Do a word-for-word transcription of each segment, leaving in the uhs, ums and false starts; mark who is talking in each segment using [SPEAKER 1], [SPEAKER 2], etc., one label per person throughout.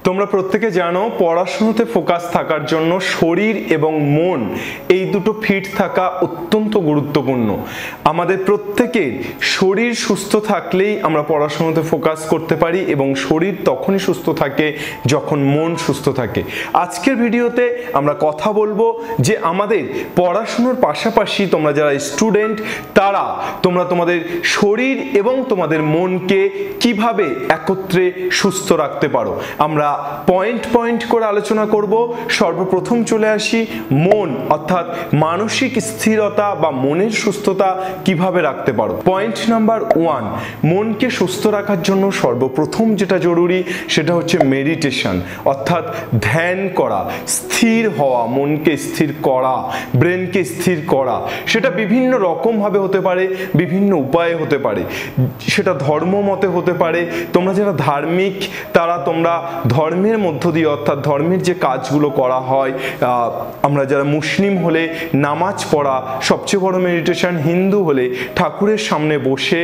[SPEAKER 1] তোমরা প্রত্যেকে জানো পড়াশোনাতে ফোকাস থাকার জন্য শরীর এবং মন এই দুটো ফিট থাকা অত্যন্ত গুরুত্বপূর্ণ। আমাদের প্রত্যেকের শরীর সুস্থ থাকলেই আমরা পড়াশোনাতে ফোকাস করতে পারি এবং শরীর তখনই সুস্থ থাকে যখন মন সুস্থ থাকে। আজকের ভিডিওতে আমরা কথা বলবো যে আমাদের পড়াশোনার পাশাপাশি তোমরা যারা স্টুডেন্ট তারা তোমরা তোমাদের শরীর এবং তোমাদের মনকে কিভাবে একত্রে সুস্থ রাখতে পারো। আমরা পয়েন্ট পয়েন্ট করে আলোচনা করব। সর্বপ্রথম চলে আসি মন অর্থাৎ মানসিক স্থিরতা বা মনের সুস্থতা কিভাবে রাখতে পারো। পয়েন্ট নাম্বার ওয়ান, মনকে সুস্থ রাখার জন্য সর্বপ্রথম যেটা জরুরি সেটা হচ্ছে মেডিটেশন অর্থাৎ ধ্যান করা, স্থির হওয়া, মনকে স্থির করা, ব্রেনকে স্থির করা। সেটা বিভিন্ন রকমভাবে হতে পারে, বিভিন্ন উপায়ে হতে পারে। সেটা ধর্ম মতে হতে পারে। তোমরা যারা ধার্মিক তারা তোমরা ধর্মের মধ্য দিয়ে অর্থাৎ ধর্মের যে কাজগুলো করা হয়, আমরা যারা মুসলিম হলে নামাজ পড়া সবচেয়ে বড় মেডিটেশন, হিন্দু হলে ঠাকুরের সামনে বসে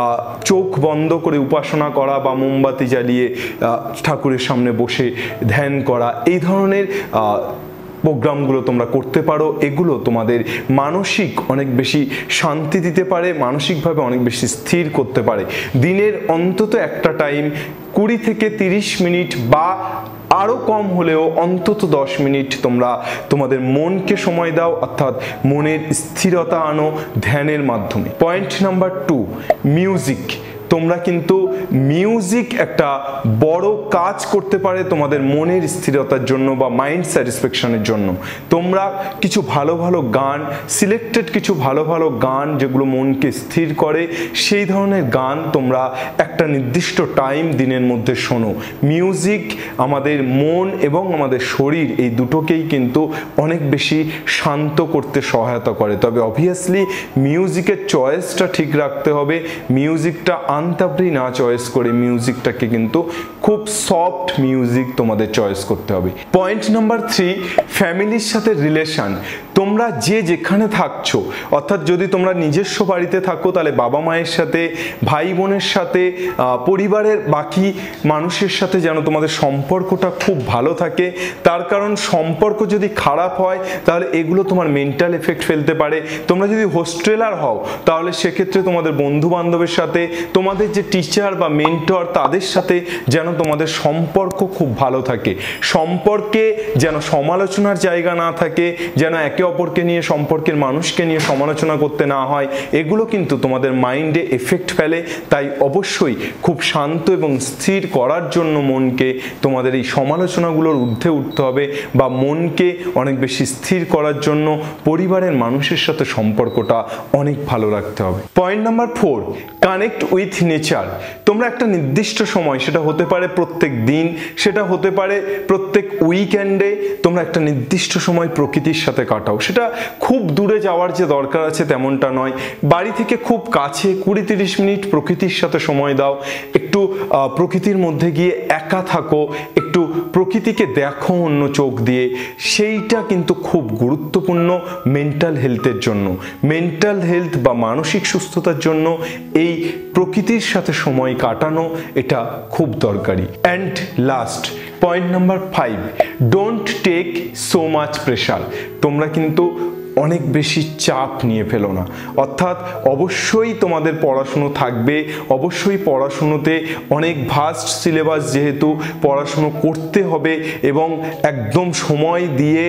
[SPEAKER 1] চোখ বন্ধ করে উপাসনা করা বা মোমবাতি জ্বালিয়ে ঠাকুরের সামনে বসে ধ্যান করা, এই ধরনের প্রোগ্রামগুলো তোমরা করতে পারো। এগুলো তোমাদের মানসিক অনেক বেশি শান্তি দিতে পারে, মানসিকভাবে অনেক বেশি স্থির করতে পারে। দিনের অন্তত একটা টাইম কুড়ি থেকে তিরিশ মিনিট বা আরও কম হলেও অন্তত দশ মিনিট তোমরা তোমাদের মনকে সময় দাও অর্থাৎ মনের স্থিরতা আনো ধ্যানের মাধ্যমে। Point number two, music. তোমরা কিন্তু মিউজিক একটা বড় কাজ করতে পারে তোমাদের মনের স্থিরতার জন্য বা মাইন্ড স্যাটিসফ্যাকশনের জন্য। তোমরা কিছু ভালো ভালো গান, সিলেক্টেড কিছু ভালো ভালো গান যেগুলো মনকে স্থির করে, সেই ধরনের গান তোমরা একটা নির্দিষ্ট টাইম দিনের মধ্যে শোনো। মিউজিক আমাদের মন এবং আমাদের শরীর এই দুটোকেই কিন্তু অনেক বেশি শান্ত করতে সহায়তা করে। তবে অবভিয়াসলি মিউজিকের চয়েসটা ঠিক রাখতে হবে। মিউজিকটা আনতাবড়ি না চয়েস করে মিউজিকটাকে কিন্তু খুব সফট মিউজিক তোমাদের চয়েস করতে হবে। পয়েন্ট নাম্বার থ্রি, ফ্যামিলির সাথে রিলেশন। তোমরা যে যেখানে থাকছো অর্থাৎ যদি তোমরা নিজস্ব বাড়িতে থাকো তাহলে বাবা মায়ের সাথে, ভাই বোনের সাথে, পরিবারের বাকি মানুষের সাথে যেন তোমাদের সম্পর্কটা খুব ভালো থাকে। তার কারণ সম্পর্ক যদি খারাপ হয় তাহলে এগুলো তোমার মেন্টাল এফেক্ট ফেলতে পারে। তোমরা যদি হোস্টেলার হও তাহলে সেক্ষেত্রে তোমাদের বন্ধু বান্ধবের সাথে, তোমাদের যে টিচার বা মেন্টর তাদের সাথে যেন তোমাদের সম্পর্ক খুব ভালো থাকে। সম্পর্কে যেন সমালোচনার জায়গা না থাকে, যেন একে অপরকে নিয়ে, সম্পর্কের মানুষকে নিয়ে সমালোচনা করতে না হয়। এগুলো কিন্তু তোমাদের মাইন্ডে এফেক্ট ফেলে। তাই অবশ্যই খুব শান্ত এবং স্থির করার জন্য মনকে তোমাদের এই সমালোচনাগুলোর ঊর্ধ্বে উঠতে হবে বা মনকে অনেক বেশি স্থির করার জন্য পরিবারের মানুষের সাথে সম্পর্কটা অনেক ভালো রাখতে হবে। Point number four, connect with nature. তোমরা একটা নির্দিষ্ট সময়, সেটা হতে পারে প্রত্যেক দিন, সেটা হতে পারে প্রত্যেক উইকেন্ডে, তোমরা একটা নির্দিষ্ট সময় প্রকৃতির সাথে কাটাও। সেটা খুব দূরে যাওয়ার যে দরকার আছে তেমনটা নয়, বাড়ি থেকে খুব কাছে কুড়ি তিরিশ মিনিট প্রকৃতির সাথে সময় দাও। একটু প্রকৃতির মধ্যে গিয়ে একা থাকো, একটু প্রকৃতিকে দেখো অন্য চোখ দিয়ে। সেইটা কিন্তু খুব গুরুত্বপূর্ণ মেন্টাল হেলথের জন্য। মেন্টাল হেলথ বা মানসিক সুস্থতার জন্য এই প্রকৃতির সাথে সময় কাটানো এটা খুব দরকারি। And last point number five, don't take so much pressure. তোমরা কিন্তু অনেক বেশি চাপ নিয়ে ফেলো না। অর্থাৎ অবশ্যই তোমাদের পড়াশুনো থাকবে, অবশ্যই পড়াশুনোতে অনেক ভাস্ট সিলেবাস, যেহেতু পড়াশুনো করতে হবে এবং একদম সময় দিয়ে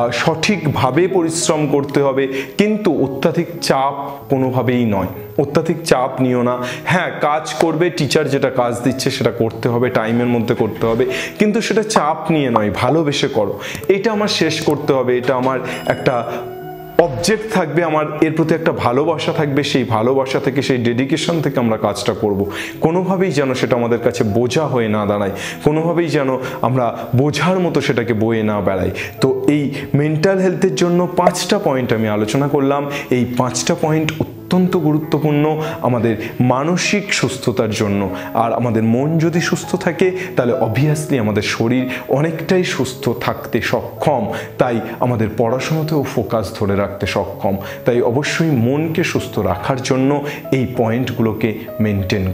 [SPEAKER 1] সঠিকভাবে পরিশ্রম করতে হবে, কিন্তু অত্যাধিক চাপ কোনোভাবেই নয়। অত্যাধিক চাপ নিও না। হ্যাঁ, কাজ করবে, টিচার যেটা কাজ দিচ্ছে সেটা করতে হবে, টাইমের মধ্যে করতে হবে, কিন্তু সেটা চাপ নিয়ে নয়, ভালোবেসে করো। এটা আমার শেষ করতে হবে, এটা আমার একটা অবজেক্ট থাকবে, আমার এর প্রতি একটা ভালোবাসা থাকবে, সেই ভালোবাসা থেকে, সেই ডেডিকেশন থেকে আমরা কাজটা করব। কোনোভাবেই যেন সেটা আমাদের কাছে বোঝা হয়ে না দাঁড়ায়, কোনোভাবেই যেন আমরা বোঝার মতো সেটাকে বয়ে না বেড়াই। তো এই মেন্টাল হেলথের জন্য পাঁচটা পয়েন্ট আমি আলোচনা করলাম। এই পাঁচটা পয়েন্ট অত্যন্ত গুরুত্বপূর্ণ আমাদের মানসিক সুস্থতার জন্য। আর আমাদের মন যদি সুস্থ থাকে তাহলে অবভিয়াসলি আমাদের শরীর অনেকটাই সুস্থ থাকতে সক্ষম, তাই আমাদের পড়াশোনাতেও ফোকাস ধরে রাখতে সক্ষম। তাই অবশ্যই মনকে সুস্থ রাখার জন্য এই পয়েন্টগুলোকে মেনটেন করো।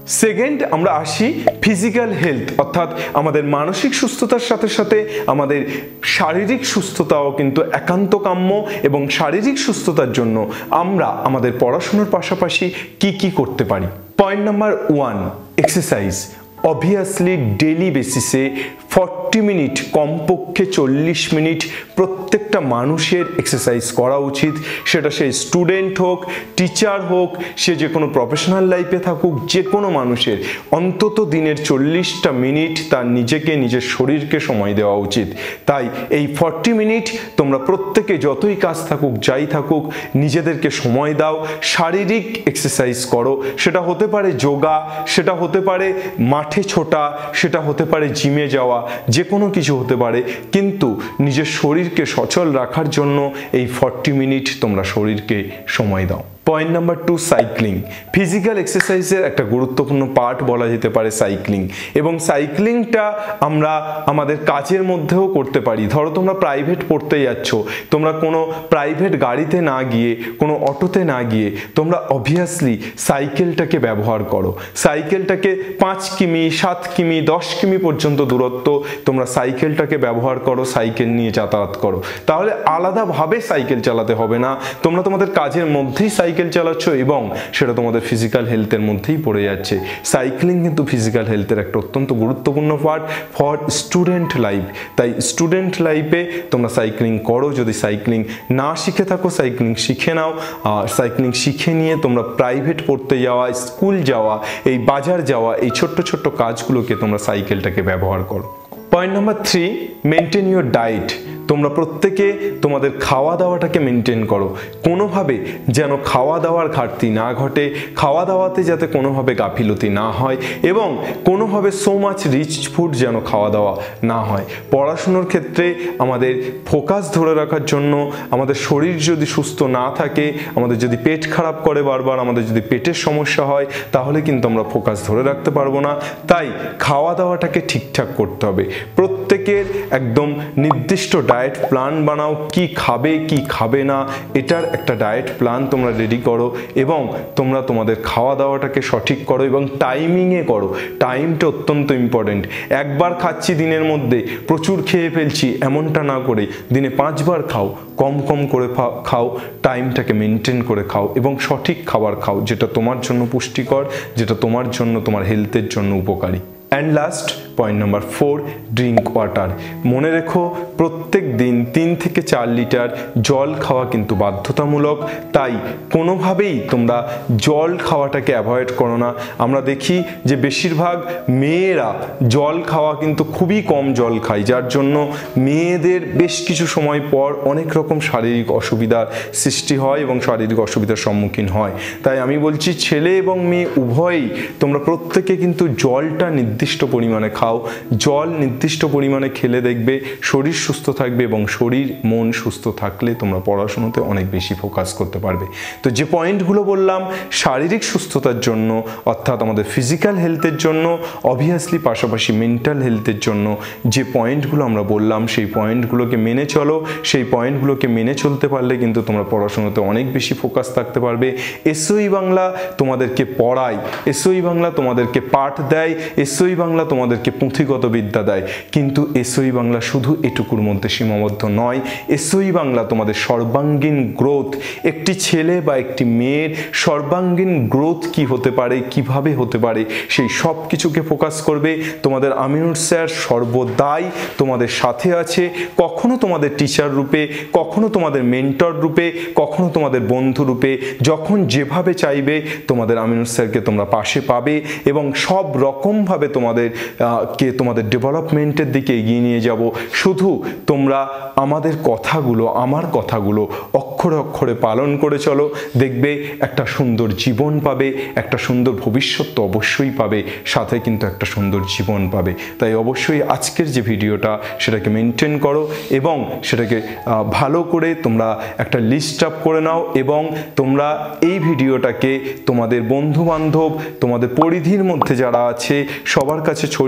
[SPEAKER 1] সেকেন্ড আমরা আসি ফিজিক্যাল হেলথ, অর্থাৎ আমাদের মানসিক সুস্থতার সাথে সাথে আমাদের শারীরিক সুস্থতাও কিন্তু একান্ত কাম্য, এবং শারীরিক সুস্থতার জন্য আমরা আমাদের পড়াশোনার পাশাপাশি কি কি করতে পারি। Point number one, exercise. Obviously daily বেসিসে ফর্টি মিনিট, কমপক্ষে চল্লিশ মিনিট প্রত্যেকটা মানুষের এক্সারসাইজ করা উচিত। সেটা সে স্টুডেন্ট হোক, টিচার হোক, সে যে কোনো প্রফেশনাল লাইফে থাকুক, যে কোনো মানুষের অন্তত দিনের চল্লিশটা মিনিট তার নিজেকে, নিজের শরীরকে সময় দেওয়া উচিত। তাই এই ফর্টি মিনিট তোমরা প্রত্যেকে যতই কাজ থাকুক, যাই থাকুক, নিজেদেরকে সময় দাও, শারীরিক এক্সারসাইজ করো। সেটা হতে পারে যোগা, সেটা হতে পারে মাঠে ছোটা, সেটা হতে পারে জিমে যাওয়া, যে কোনো কিছু হতে পারে, কিন্তু নিজের শরীরকে সচল রাখার জন্য এই ফর্টি মিনিট তোমরা শরীরকে সময় দাও। Point number two, cycling. Physical এক্সারসাইজের একটা গুরুত্বপূর্ণ পার্ট বলা যেতে পারে সাইক্লিং, এবং সাইক্লিংটা আমরা আমাদের কাজের মধ্যেও করতে পারি। ধরো তোমরা প্রাইভেট পড়তে যাচ্ছ, তোমরা কোনো প্রাইভেট গাড়িতে না গিয়ে, কোনো অটোতে না গিয়ে তোমরা অবভিয়াসলি সাইকেলটাকে ব্যবহার করো। সাইকেলটাকে পাঁচ কিমি, সাত কিমি, দশ কিমি পর্যন্ত দূরত্ব তোমরা সাইকেলটাকে ব্যবহার করো, সাইকেল নিয়ে যাতায়াত করো। তাহলে আলাদাভাবে সাইকেল চালাতে হবে না, তোমরা তোমাদের কাজের মধ্যেই সাইকেল চালাচ্ছ এবং সেটা তোমাদের ফিজিক্যাল হেলথের মধ্যেই পড়ে যাচ্ছে। সাইক্লিং কিন্তু ফিজিক্যাল হেলথের একটা অত্যন্ত গুরুত্বপূর্ণ পার্ট ফর স্টুডেন্ট লাইফ। তাই স্টুডেন্ট লাইফে তোমরা সাইক্লিং করো। যদি সাইক্লিং না শিখে থাকো, সাইক্লিং শিখে নাও। সাইক্লিং শিখে নিয়ে তোমরা প্রাইভেট পড়তে যাওয়া, স্কুল যাওয়া, এই বাজার যাওয়া, এই ছোট্ট ছোট্ট কাজগুলোকে তোমরা সাইকেলটাকে ব্যবহার করো। Point number three, maintain your diet. তোমরা প্রত্যেকে তোমাদের খাওয়া দাওয়াটাকে মেনটেন করো, কোনোভাবে যেন খাওয়া দাওয়ার ঘাটতি না ঘটে, খাওয়া দাওয়াতে যাতে কোনোভাবে গাফিলতি না হয়, এবং কোনোভাবে সো মাচ রিচ ফুড যেন খাওয়া দাওয়া না হয়। পড়াশুনোর ক্ষেত্রে আমাদের ফোকাস ধরে রাখার জন্য আমাদের শরীর যদি সুস্থ না থাকে, আমাদের যদি পেট খারাপ করে বারবার, আমাদের যদি পেটের সমস্যা হয়, তাহলে কিন্তু আমরা ফোকাস ধরে রাখতে পারবো না। তাই খাওয়া দাওয়াটাকে ঠিকঠাক করতে হবে। প্রত্যেকের একদম নির্দিষ্ট ডায়েট প্ল্যান বানাও, কি খাবে কি খাবে না, এটার একটা ডায়েট প্ল্যান তোমরা রেডি করো, এবং তোমরা তোমাদের খাওয়া দাওয়াটাকে সঠিক করো এবং টাইমিংয়ে করো। টাইমটা অত্যন্ত ইম্পর্টেন্ট। একবার খাচ্ছি দিনের মধ্যে, প্রচুর খেয়ে ফেলছি, এমনটা না করে দিনে পাঁচবার খাও, কম কম করে খাও, টাইমটাকে মেনটেন করে খাও এবং সঠিক খাবার খাও, যেটা তোমার জন্য পুষ্টিকর, যেটা তোমার জন্য, তোমার হেলথের জন্য উপকারী। And last, point number four, drink water. মনে রেখো, প্রত্যেক দিন তিন থেকে চার লিটার জল খাওয়া কিন্তু বাধ্যতামূলক। তাই কোনোভাবেই তোমরা জল খাওয়াটাকে অ্যাভয়েড করো না। আমরা দেখি যে বেশিরভাগ মেয়েরা জল খাওয়া কিন্তু খুবই কম জল খায়, যার জন্য মেয়েদের বেশ কিছু সময় পর অনেক রকম শারীরিক অসুবিধার সৃষ্টি হয় এবং শারীরিক অসুবিধার সম্মুখীন হয়। তাই আমি বলছি, ছেলে এবং মেয়ে উভয়ই তোমরা প্রত্যেকে কিন্তু জলটা নির্দিষ্ট পরিমাণে খাও। জল নির্দিষ্ট পরিমাণে খেলে দেখবে শরীর সুস্থ থাকবে, এবং শরীর মন সুস্থ থাকলে তোমরা পড়াশোনাতে অনেক বেশি ফোকাস করতে পারবে। তো যে পয়েন্টগুলো বললাম শারীরিক সুস্থতার জন্য, অর্থাৎ আমাদের ফিজিক্যাল হেলথের জন্য, অবভিয়াসলি পাশাপাশি মেন্টাল হেলথের জন্য যে পয়েন্টগুলো আমরা বললাম, সেই পয়েন্টগুলোকে মেনে চলো। সেই পয়েন্টগুলোকে মেনে চলতে পারলে কিন্তু তোমরা পড়াশোনাতে অনেক বেশি ফোকাস থাকতে পারবে। এসওই বাংলা তোমাদেরকে পড়ায়, এসওই বাংলা তোমাদেরকে পাঠ দেয়, এসওই বাংলা তোমাদেরকে পুঁথিগত বিদ্যা দেয়, কিন্তু এসওই বাংলা শুধু এটুকুর মধ্যে সীমাবদ্ধ নয়। এসওই বাংলা তোমাদের সর্বাঙ্গীন গ্রোথ, একটি ছেলে বা একটি মেয়ের সর্বাঙ্গীন গ্রোথ কি হতে পারে, কিভাবে হতে পারে, সেই সব কিছুকে ফোকাস করবে। তোমাদের আমিনুর স্যার সর্বদাই তোমাদের সাথে আছে, কখনো তোমাদের টিচার রূপে, কখনো তোমাদের মেন্টর রূপে, কখনো তোমাদের বন্ধু রূপে। যখন যেভাবে চাইবে তোমাদের আমিনুর স্যারকে তোমরা পাশে পাবে, এবং সব রকমভাবে তোমাদের কে তোমাদের ডেভেলপমেন্টের দিকে এগিয়ে নিয়ে যাব। শুধু তোমরা আমাদের কথাগুলো, আমার কথাগুলো অক্ষরে অক্ষরে পালন করে চলো, দেখবে একটা সুন্দর জীবন পাবে, একটা সুন্দর ভবিষ্যৎ তো অবশ্যই পাবে, সাথে কিন্তু একটা সুন্দর জীবন পাবে। তাই অবশ্যই আজকের যে ভিডিওটা সেটাকে মেনটেন করো, এবং সেটাকে ভালো করে তোমরা একটা লিস্ট আপ করে নাও, এবং তোমরা এই ভিডিওটাকে তোমাদের বন্ধু বান্ধব, তোমাদের পরিধির মধ্যে যারা আছে সবার কাছে ছড়িয়ে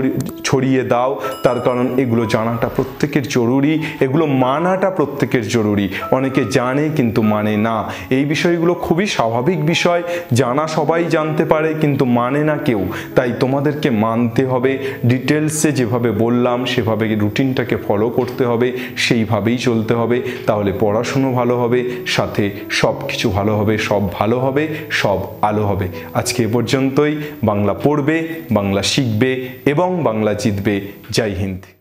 [SPEAKER 1] ছড়িয়ে দাও, তার কারণ এগুলো জানাটা প্রত্যেকের জরুরি, এগুলো মানাটা প্রত্যেকের জরুরি। অনেকে জানে কিন্তু মানে না, এই বিষয়গুলো খুবই স্বাভাবিক বিষয়, জানা সবাই জানতে পারে কিন্তু মানে না কেউ, তাই তোমাদেরকে মানতে হবে। ডিটেলসে যেভাবে বললাম সেভাবে রুটিনটাকে ফলো করতে হবে, সেইভাবেই চলতে হবে, তাহলে পড়াশুনো ভালো হবে, সাথে সব কিছু ভালো হবে, সব ভালো হবে, সব আলো হবে। আজকে এ পর্যন্তই। বাংলা পড়বে, বাংলা শিখবে এবং বাংলা জিতবে। জয় হিন্দ।